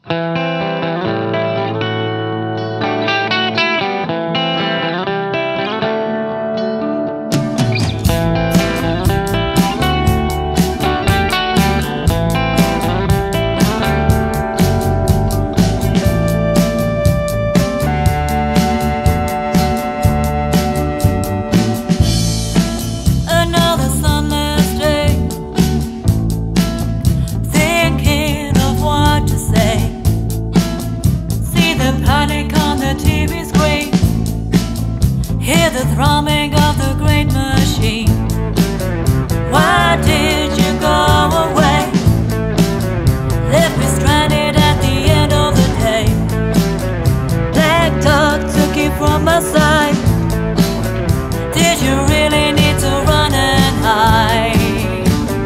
Hear the thrumming of the great machine. Why did you go away? Left me stranded at the end of the day. Black dog took you from my side. Did you really need to run and hide?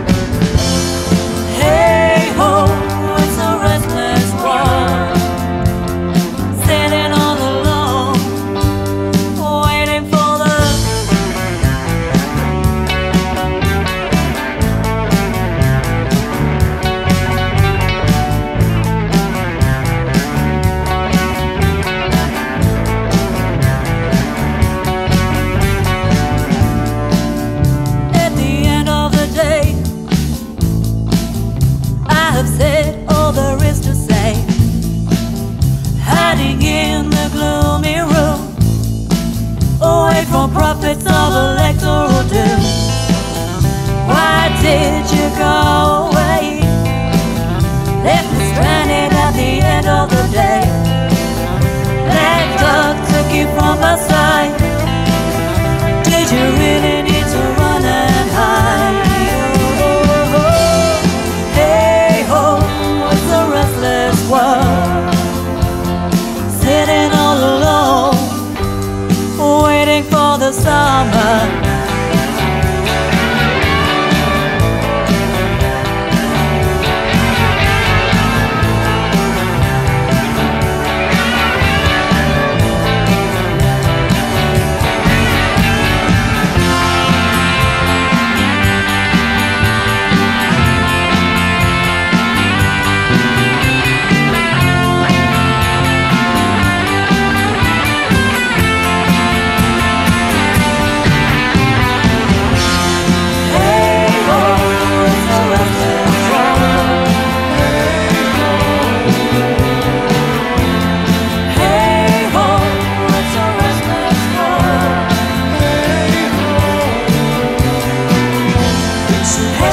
Hey ho, it's a restless world, sitting all alone, waiting for the at the end of the day. I have said all there is to say, hiding in the gloomy room, away from prophets of electoral doom. Why did you go away? Left me stranded at the end of the day. Black dog took you from my side. Did you really need to run and hide? Hey ho, it's a restless world, sitting all alone, waiting for the summer. Hey